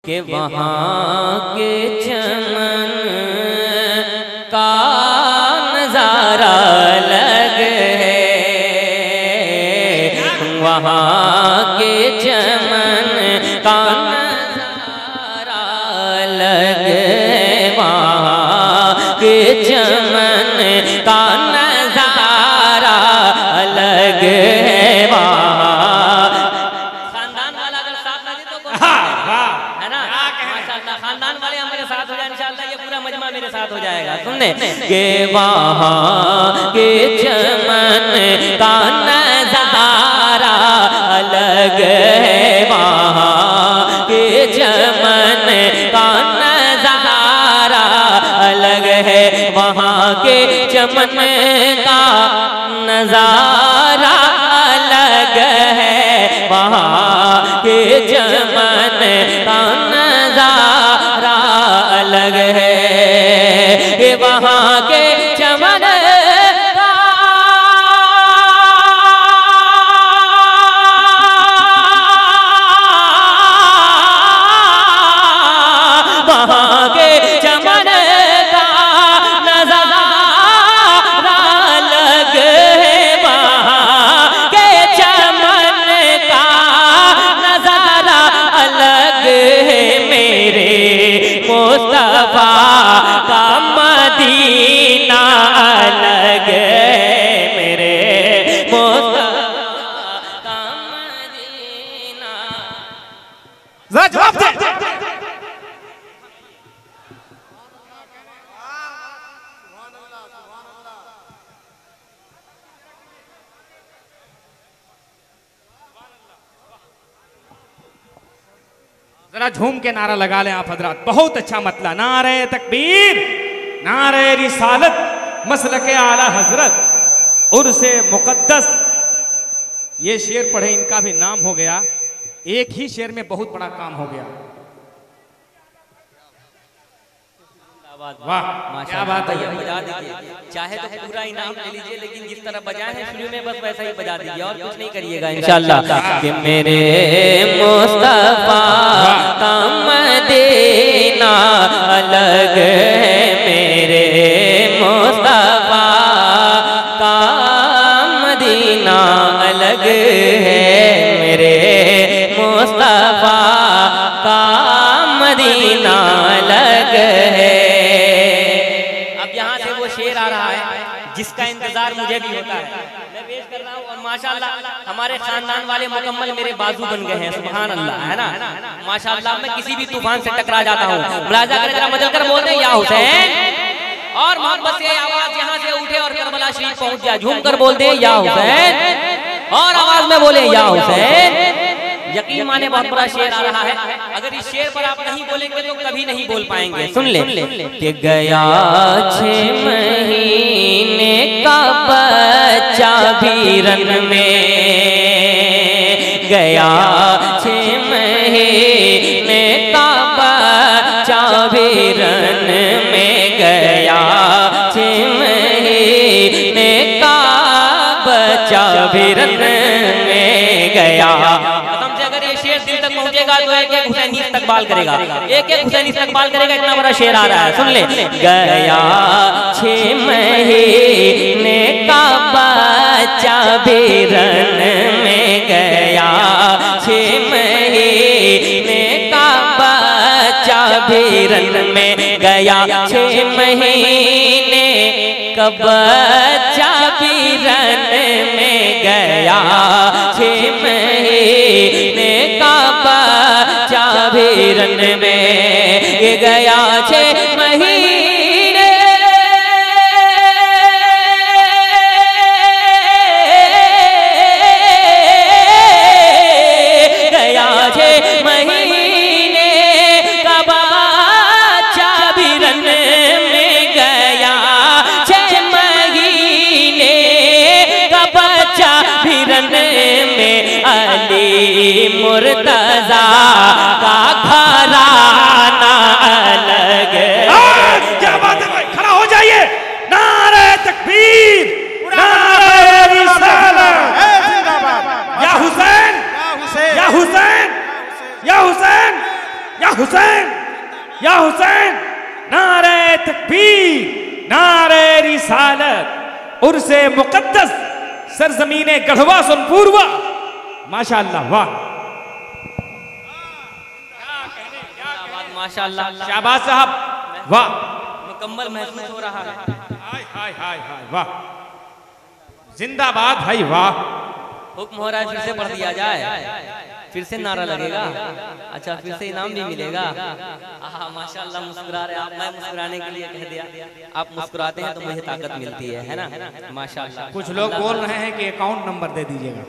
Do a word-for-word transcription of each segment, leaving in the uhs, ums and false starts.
कि वहाँ के चमन का नजारा अलग है, वहाँ के चमन का नजारा अलग है, वहाँ के चमन का नजारा अलग है। वहाँ खानदान वाला अगर साथ ना दे तो है ना, माशाअल्लाह खानदान वाले हमारे साथ हो जाए इंशाअल्लाह, ये पूरा मजमा मेरे साथ हो जाएगा। सुनने के वहाँ के चमन का नजारा अलग है, वहाँ के चमन का नजारा अलग है, वहाँ के चमन का नजारा अलग है, वहाँ के चमन का नजारा अलग है, ये वहाँ के चमन का वहाँ के चमन का नजारा अलग है, वहाँ के चमन का नजारा अलग है। मेरे मुस्तफा का मदीना अलग है, मेरे मुस्तफा का मदीना। जरा जवाब दे। जरा झूम के नारा लगा लें आप हजरात, बहुत अच्छा मतला। नारे तकबीर, नारे रिसालत, मसलके आला हजरत, उर्से मुकद्दस। ये शेर पढ़े, इनका भी नाम हो गया, एक ही शेर में बहुत बड़ा काम हो गया। वाह क्या बात है, बजा दीजिए, चाहे तो पूरा इनाम ले लीजिए, लेकिन जिस तरह बजाए हैं शुरू में बस वैसा ही बजा दीजिए और कुछ नहीं करिएगा इंशाअल्लाह। कि मेरे मुस्तफा का मदीना अलग है, मेरे मुस्तफा का मदीना अलग है, मेरे मुस्तफा का मदीना अलग है। यहाँ से वो शेर आ रहा है जिसका इंतजार मुझे भी होता है, मैं पेश कर रहा हूँ। और माशाअल्लाह हमारे खानदान वाले मुकम्मल मेरे बाजू बन गए हैं, सुभान अल्लाह, है ना। माशाअल्लाह मैं किसी भी तूफान से टकरा जाता हूँ। मुलाजा कर जरा मजल कर बोलते हैं या हुसैन, और मोहब्बत से आवाज यहाँ से उठे और करबला शरीफ पहुँच जाए। झूम कर बोलते हैं या हुसैन, और आवाज में बोले या हुसैन। यकीन माने बहुत बड़ा शेर आ रहा है, अगर इस शेर पर आप नहीं बोलेंगे तो कभी नहीं बोल पाएंगे। सुन ले कि गया छह महीने का बच्चा भी रन में, गया छह महीने का बच्चा भी रन में, गया छह महीने का बच्चा भी रन में गया। दिल तक पहुंचेगा तो एक एक हुसैनी इस्तकबाल करेगा, एक एक हुसैनी इस्तकबाल करेगा। इतना बड़ा शेर आ रहा है, सुन ले। गया छह महीने का बच्चा भी रन में, गया छह महीने का बच्चा भी रन में, गया छह महीने का बच्चा भी रन में, गया छह महीने का बच्चा भी रन में, ये गया छह महीने गया छह महीने का बच्चा भी रन में, गया छह महीने का बच्चा भी रन में। अली मुर्तजा का घराना अलग है। क्या बात है भाई, खड़ा हो जाइए। नारे तकबीर, नारे रिसालत, या हुसैन, या हुसैन, या हुसैन, या हुसैन, या हुसैन, नारे तकबीर, नारे रिसालत, उर्से मुकद्दस, सरजमीने गढ़वा सोनपुरवा। माशाअल्लाह, वाह, माशाअल्लाह, शाबाश साहब, वाह, मुकम्मल महसूस हो रहा है। हाय हाय हाय हाय, वाह, जिंदाबाद भाई, वाह। हुक्म हो रहा है फिर से पढ़ दिया जाए, फिर से नारा लगेगा। अच्छा, फिर से इनाम भी मिलेगा। आहा, माशाअल्लाह, मुस्कुरा रहे आप। मैं मुस्कुराने के लिए कह दिया, आप मुस्कुराते हैं तो मुझे ताकत मिलती है, है ना? माशाअल्लाह। कुछ लोग बोल रहे हैं कि अकाउंट नंबर दे दीजिएगा।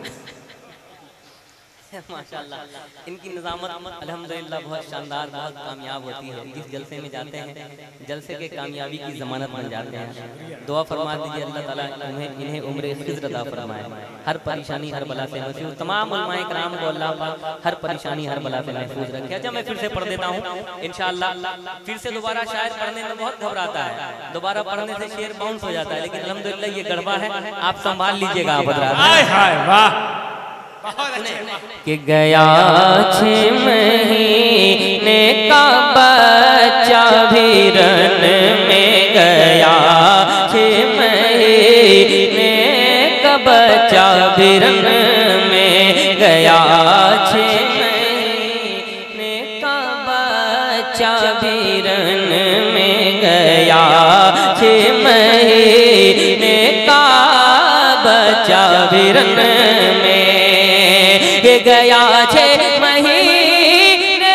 माशाअल्लाह, इनकी निज़ामत अल्हम्दुलिल्लाह बहुत शानदार, बहुत कामयाब होती है। जिस जलसे में जाते हैं, जलसे के कामयाबी की ज़मानत बन जाते हैं। दुआ फरमा दीजिए अल्लाह ताला उन्हें इन्हें उम्र खिज़्र अता फरमाए, हर परेशानी हर बला से महफूज, तमाम उलमाए कराम को अल्लाह पाक हर परेशानी हर बला से महफूज रखे। अच्छा, मैं फिर से पढ़ देता हूँ इंशाअल्लाह। फिर से दोबारा शायद पढ़ने में बहुत घबराता है, दोबारा पढ़ने से शेर बाउंस हो जाता है, लेकिन अल्हम्दुलिल्लाह ये गढ़वा है, आप संभाल लीजिएगा। आप हाय हाय, वाह, कि गया छह महीने का बच्चा भी रन में गया, छह महीने का बच्चा भी रन में गया, छह महीने का बच्चा भी रन में गया, छह महीने का बच्चा भी रन में गया, छह महीने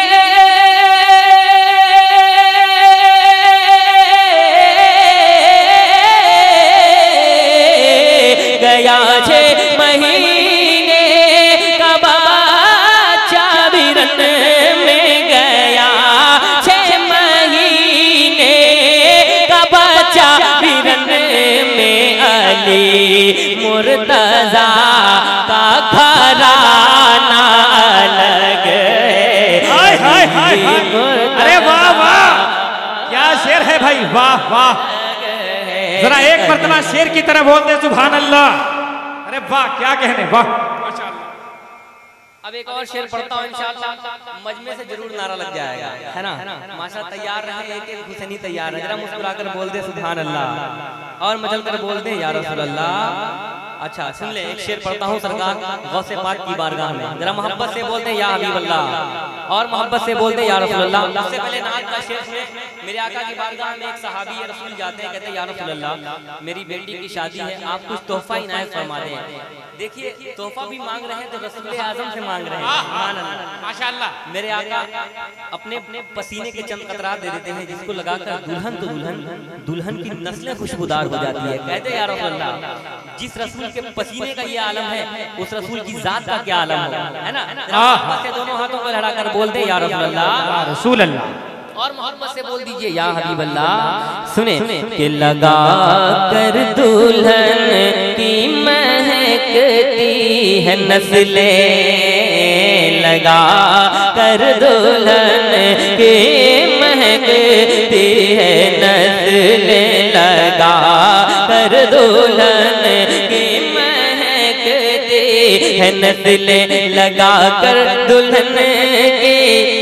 गया, छह महीने का बच्चा भी रन में गया, छह महीने का बच्चा भी रन में अली मुर्तजा का घराना अलग है। हाय हाय हाय, अरे वाह वाह, क्या शेर है भाई, वाह वाह। जरा एक मर्तबा शेर की तरह बोलते सुभान अल्लाह। अरे वाह, क्या कहने, वाह, माशाअल्लाह। अब एक और शेर पढ़ता हूँ इंशाअल्लाह, मजमे से जरूर नारा लग जाएगा, है ना? माशा तैयार रहे, एक एक हुसैनी तैयार है। जरा मुस्कुराकर बोल दे सुभान अल्लाह, और मचल कर बोल दे या रसूल अल्लाह। अच्छा, सुन ले, एक शेर पढ़ता हूँ सरकार गौसे पाक की बारगाह में। जरा मोहब्बत से बोलते हैं या हबीब अल्लाह, और मोहब्बत से बोलते हैं या रसूल अल्लाह। उससे पहले नात का शेर सुने। मेरे आका की बारगाह में एक सहाबी या रसूल जाते हैं, कहते हैं या रसूल अल्लाह, मेरी बेटी की शादी है, आप कुछ तोहफा इनायत फरमा दें। देखिए, तोहफा भी मांग रहे हैं तो रसूल आजम से मांग रहे हैं, माशाअल्लाह। मेरे आका अपने अपने पसीने के चंद कतरात दे देते हैं, जिसको लगाकर दुल्हन तो दुल्हन दुल्हन की नस्लें खुशबूदार हो जाती है। कहते हैं या रसूल अल्लाह, जिस रसूल के पसीने का ये आलम है, उस रसूल की जात का क्या आलम होगा, है ना? से दोनों हाथों को लहराकर बोल दे या रसूल अल्लाह, रसूल अल्लाह, और मोहब्बत से बोल दीजिए या हबीब अल्लाह। सुने कि लगा कर दुल्हन की महकती है नस्लें, लगा कर दुल्हन की महकती है नस्लें, लगा कर दुल्हन की महकती है नस्लें, लगा कर दुल्हन की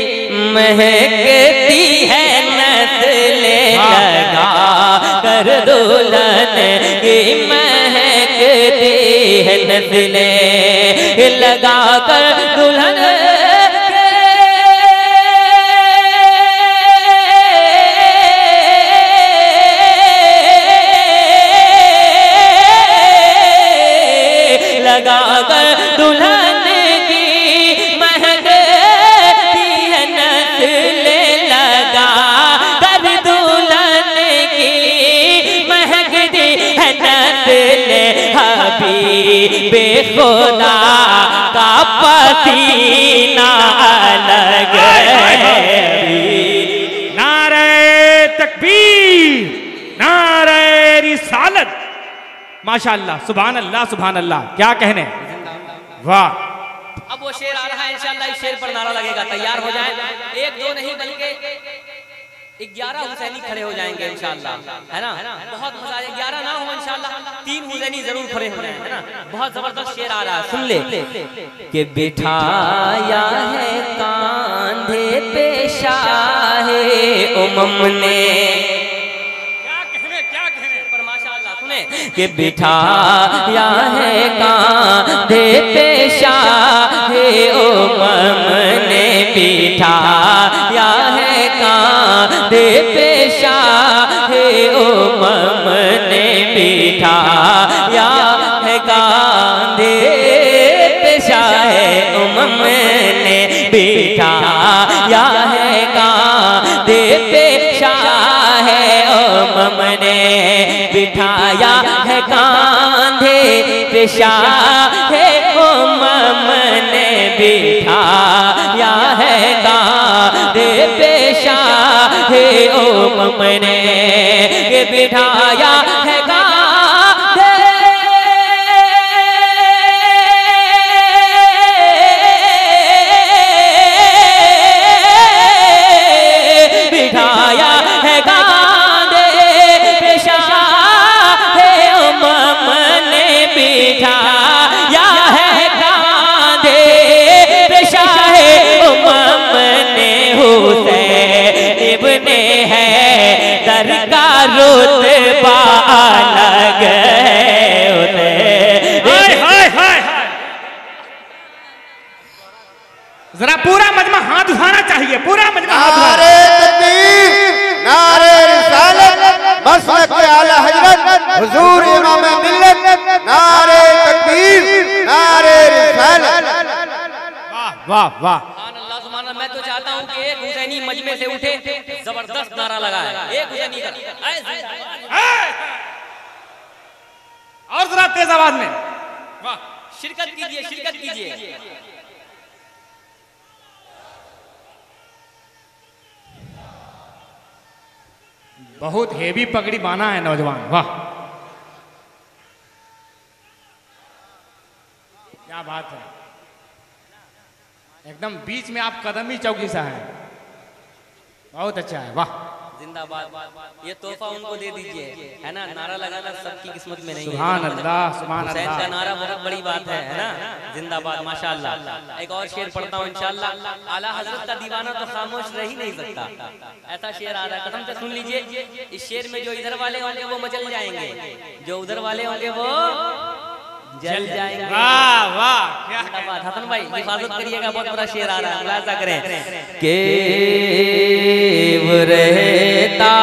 महकती है नस्लें, लगा कर दुल्हन की महकती है नस्लें, लगा कर दुल्हन लगा कर दुल्हन की महकती है नस्लें, लगा कर दुल्हन की महकती है नस्लें, हबीबे खुदा का पसीना अलग है। नारे तकबीर, नारे रिसालत, माशाअल्लाह, सुभान अल्लाह, सुभान अल्लाह, क्या कहने, वाह। अब वो शेर आ रहा है इंशाअल्लाह, इस शेर पर नारा लगेगा, तैयार हो जाए। एक दो नहीं बल्कि ग्यारह हुसैनी खड़े हो जाएंगे इंशाअल्लाह, है ना? बहुत मजा आएगा। ग्यारह ना हो इंशाअल्लाह, तीन हुसैनी जरूर खड़े हो जाएंगे, है ना? बहुत जबरदस्त शेर आ रहा है, सुन ले। कि बिठाया है कांधे पे शाह उमम ने क्या कहने क्या कहने पर माशाअल्लाह सुने कि बिठाया है कांधे पे शाहे उमम ने बिठाया है कांधे पे शाहे उमम ने बिठाया है कांधे पे शाहे उमम ने बिठाया है कांधे पे शाहे उमम ने बिठाया है कांधे पे शाहे उमम ने बिठाया है कांधे पे शाहे उमम ने बिठाया है कांधे बिठाया है कांधे पे शाहे उमम ने बिठाया है कांधे पे शाहे उमम ने हुसैन इब्ने है दर का रुतबा अलग है हाय हाय हाय जरा पूरा मजमा हाथ उठाना चाहिए, पूरा मजमा हाथ उठाना। नारे तकबीर, नारे रिसालत, मसलक आला हजरत हुजूर इमाम मिल्लत, नारे तकबीर, नारे रिसालत। वाह वाह वाह। अल्लाह सुभान अल्लाह। मैं तो चाहता हूँ कि एक हुसैनी मजमे से उठे जबरदस्त नारा लगाए एक हुसैनी का। और जरा तेज आवाज में वाह। शिरकत कीजिए शिरकत कीजिए। बहुत हेवी पगड़ी बाना है नौजवान, वाह क्या बात है। एकदम बीच में आप कदमी चौकी सा है, बहुत अच्छा है, वाह जिंदाबाद। ये तोहफा उनको दे दीजिए, है ना। नारा लगाना सबकी किस्मत में नहीं है। सुभान अल्लाह सुभान हुसैन अल्लाह। का नारा बहुत बड़ी बात है, है ना। जिंदाबाद माशाअल्लाह। एक और शेर पढ़ता हूँ इंशाअल्लाह। आला हजरत का दीवाना तो खामोश रह ही नहीं सकता, ऐसा शेर आ रहा है, कसम से सुन लीजिए। इस शेर में जो इधर वाले होंगे वो मचल जाएंगे, जो उधर वाले होंगे वो जल जाएंगे। वाह वाह क्या जिंदाबाद। हसन भाई हिफाजत करिएगा, बहुत बड़ा शेर आ रहा है, मुलाजा करें। के वो रहता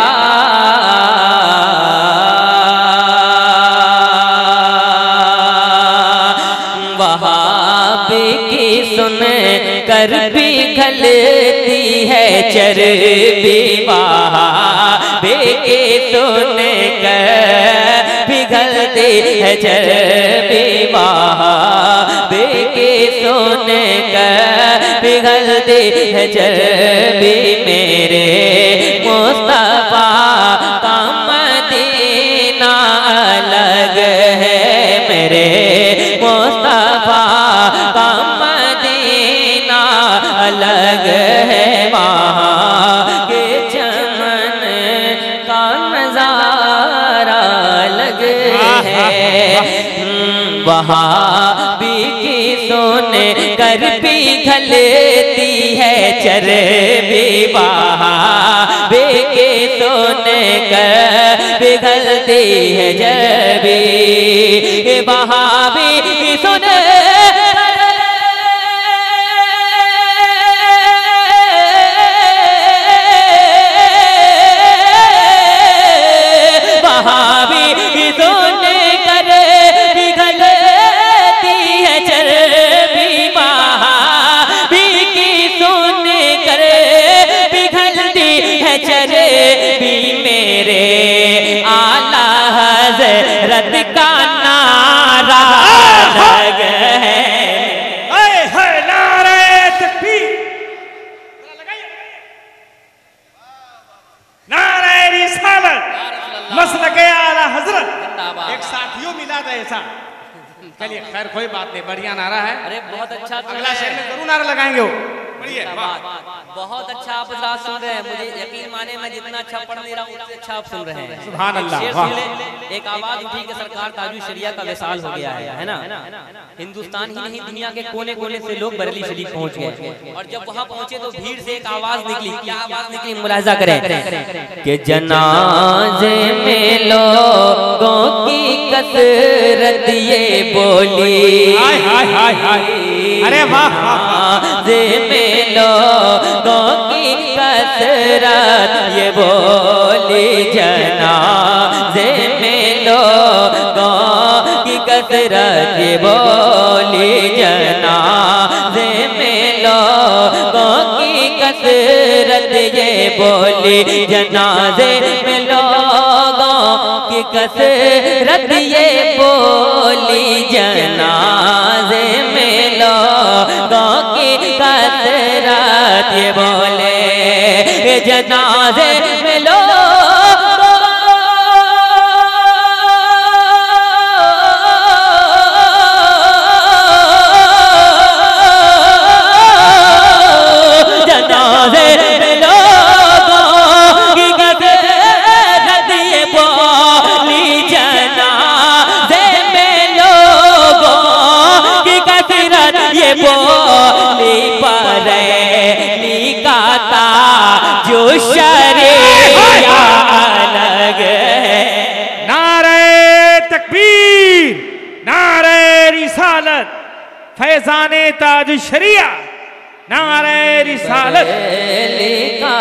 वहां की सुन कर पिघलती है चर्बी, वहां के सुन कर पिघलती है चर्बी, वहां के सुन कर पिघलती है चर्बी। मेरे मुस्तफा का मदीना अलग है, मेरे मुस्तफा का मदीना अलग है, वहाँ के चमन का नजारा अलग है। वहाँ भी की सोने कर पिघलती है चर्बी, वहाँ भी की सोने कर पिघलती है चर्बी, वहाँ भी सोने वहाँ भी सोने कर पिघलती है चर्बी, वहाँ भी की सोने कर पिघलती है चर्बी। मेरे आला हज़रत का नारा अलग है। ऐ है नारे तकबीर, नारे रिसालत, मसलके आला हजरत। एक साथियों मिला था ऐसा। चलिए खैर कोई बात नहीं, बढ़िया नारा है। अरे बहुत अच्छा। अगला शेर में जरूर नारा लगाएंगे वो। बढ़िया वाह। बहुत अच्छा आप हज़रात सुन रहे हैं, मुझे यकीन माने मैं जितना अच्छा पढ़ नहीं रहा हूँ उससे अच्छा आप सुन रहे हैं। सुभान अल्लाह। शेर सुन ले, एक आवाज उठी कि सरकार ताजु शरिया का विसाल हो गया है, है ना। हिंदुस्तान ही नहीं दुनिया के कोने कोने से लोग बरेली शरीफ पहुंच गए, और जब वहां पहुंचे तो भीड़ से एक आवाज निकली। क्या आवाज निकली, मुलाहिजा करें कि जनाजे में लोगों की कसरत ये बोली, हाय हाय हाय हाय, अरे वाह वाह, में लोगों की कसरत ये बोली, जनाजे में लोगों की कसरत ये बोली, जनाजे में लोगों की कसरत ये बोली, जनाजे में लोगों की कसरत ये बोली, जनाजे में लोगों की कसरत ये बोले, जनाजे में लोग जनाजे में लोगों की कसरत ये बोली, जनाजे में लोगों की कसरत ये बोली, बरेली का ताजु शरिया अलग है। नारे तकबीर, नारे रिसालत, फैजाने ताजु शरिया, नारे रिसालत। बरेली का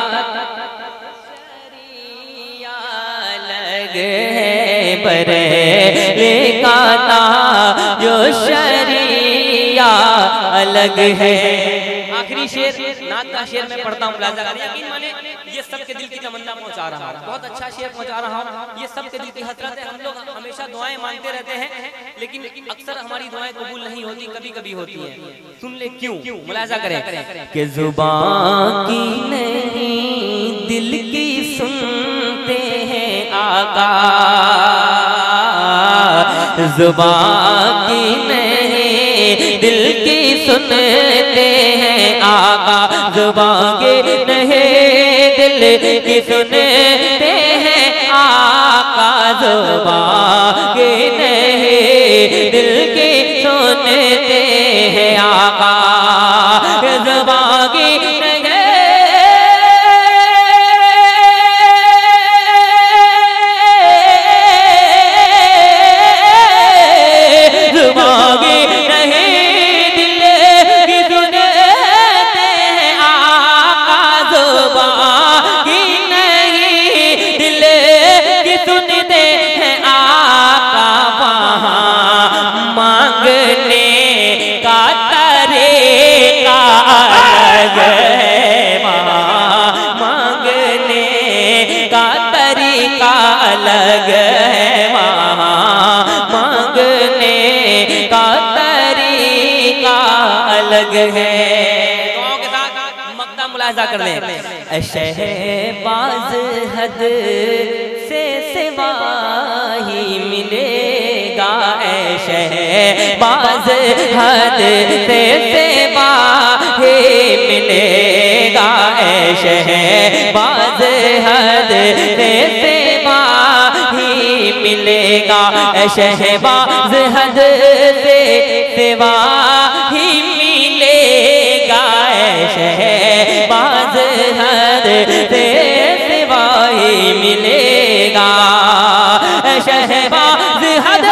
शरिया अलग है, बरेली का ताजु शरिया अलग है। आखिरी शेर नात का शेर मैं पढ़ता हूँ, यकीन माने ये सबके दिल की तमन्ना पहुँचा रहा हूँ, बहुत अच्छा शेर पहुँचा रहा हूँ, ये सबके दिल की हसरत है। हम लोग हमेशा दुआएं मांगते रहते हैं, लेकिन अक्सर हमारी दुआएं कबूल नहीं होती, कभी कभी होती हैं। सुन ले क्यों, मुलाहिजा करें कि जुबान की नहीं दिल की सुनते हैं आका, जुबान की नहीं दिल की सुनते हैं आका, जुबान की नहीं दिल की सुनते हैं आका, जुबान की नहीं दिल की सुनते हैं आका, जुबान की नहीं अलग है, वहाँ मांगने का तरीका अलग है। दुआओं के साथ मक्ता मुलाहिजा कर लें। शहबाज हद से सिवा ही मिलेगा, ऐ शहबाज हद से सिवा ही मिलेगा, ऐ शहबाज हद से सिवा ही मिलेगा, ऐ शहबाज हद से सिवा ही मिलेगा, ऐ शहबाज हद से सिवा ही मिलेगा, ऐ शहबाज हद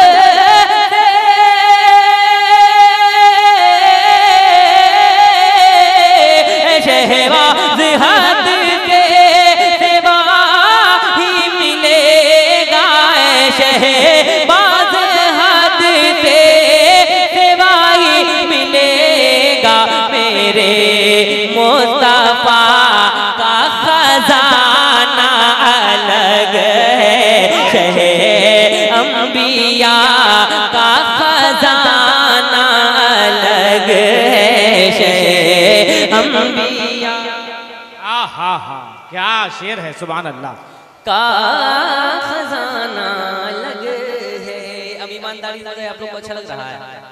शहबाज हद से सिवा ही मिलेगा, शहबाज हद से सिवा ही मिलेगा, मेरे मुस्तफा का खजाना अलग है, शह अंबिया का खजाना अलग है, शह अंबिया। आ हा हा, क्या शेर है, सुभान अल्लाह। का खजाना अलग है। अब ईमानदारी से आप लोग को अच्छा लग रहा है?